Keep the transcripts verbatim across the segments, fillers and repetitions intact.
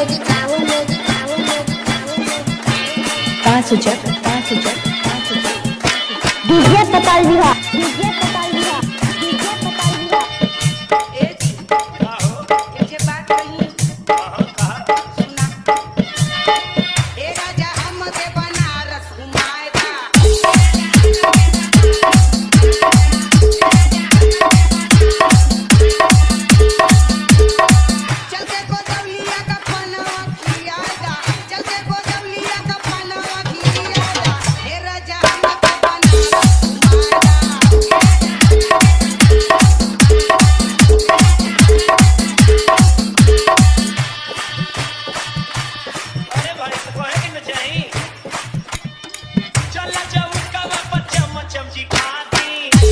पाँच हजार पाँच हजार डीजे पताल बिहा डीजे पताल बिहा डीजे पताल बिहा ए ये बात कही सुना ए राजा हमके बनारस घुमाएगा चलते गोदवलिया का पनवा खियाएगा चलते गोदवलिया का पनवा खियाएगा ए राजा हमके बनारस घुमाएगा अरे भाई तो है कि न चाहिए चल चौका पर चम चमची खाती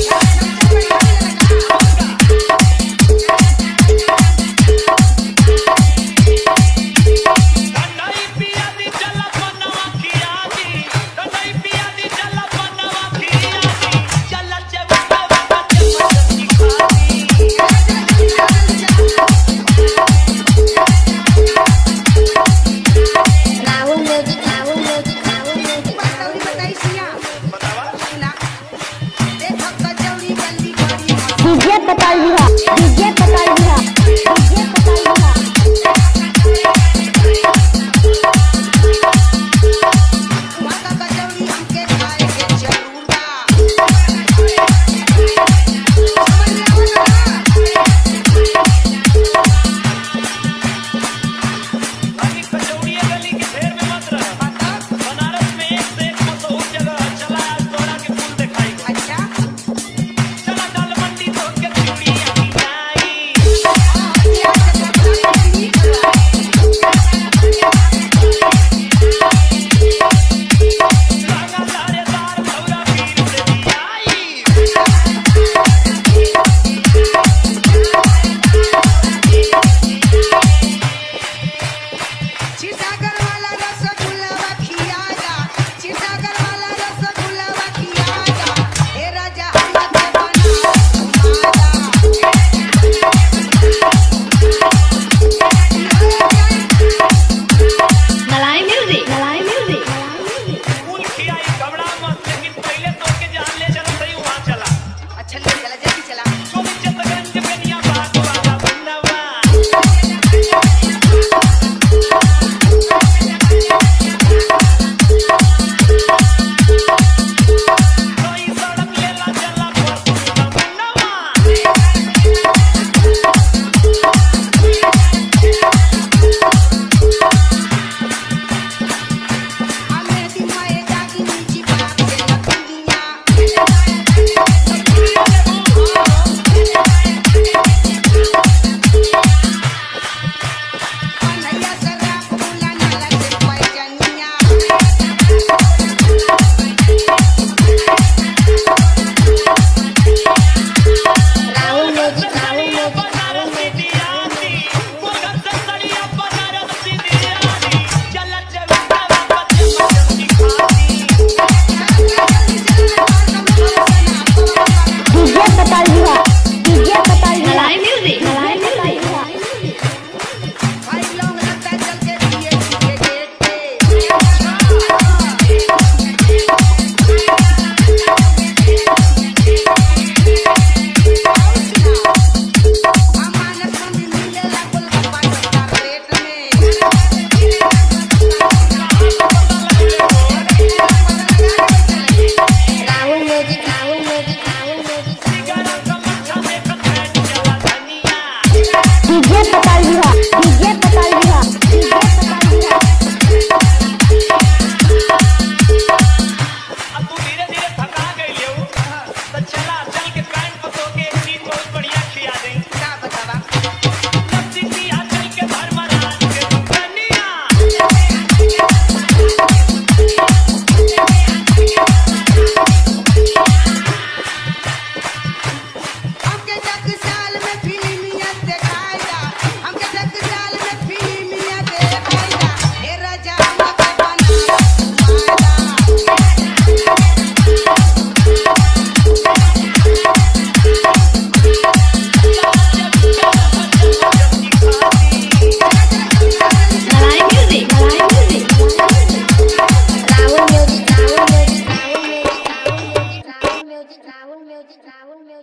नहीं पिया दी चल बनवा खियाती नहीं पिया दी चल बनवा खियाती चल चौका पर चम चमची खाती Rahul music Rahul music Rahul music बातौरी बताई सिया बतावा सुना देख कचौड़ी गली बड़ी डीजे पताल बिहा डीजे पताल बिहा डीजे पताल बिहा माता कचौड़ी हमके खाए के जरूर बा समझ में आवत अभी कचौड़िया गली के ढेर में मत रह बता बनारस में एक से एक मशहूर जगह चला आज तोरा के फूल दिखाई अच्छा चला दाल मंडी तो के चूड़िया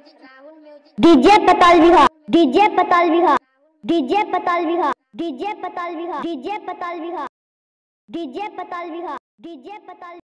म्यूजिक राहुल म्यूजिक डीजे पताल बिहार डीजे पताल बिहार डीजे पताल बिहार डीजे पताल बिहार डीजे पताल बिहार डीजे पताल बिहार डीजे पताल